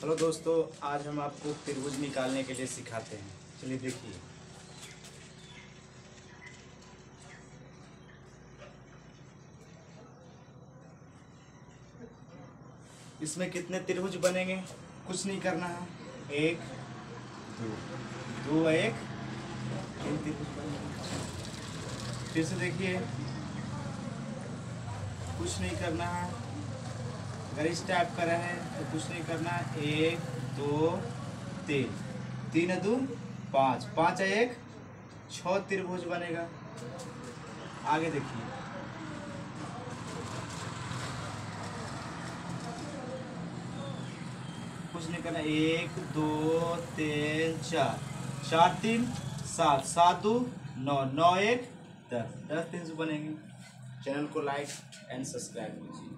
Hello दोस्तों, आज हम आपको त्रिभुज निकालने के लिए सिखाते हैं। चलिए देखिए। इसमें कितने त्रिभुज बनेंगे? कुछ नहीं करना है। एक, दो, दो, एक, तीन त्रिभुज बनेंगे। फिर से देखिए, कुछ नहीं करना है। अगर इस टाइप का रहे तो कुछ नहीं करना है। एक, दो, तीन, तीन दो पाँच, पाँच है एक, 6 त्रिभुज बनेगा। आगे देखिए, कुछ नहीं करना। एक, दो, तीन, चार, चार तीन सात, सात दो नौ, नौ एक 10, 10 त्रिभुज बनेंगे। चैनल को लाइक एंड सब्सक्राइब कीजिए।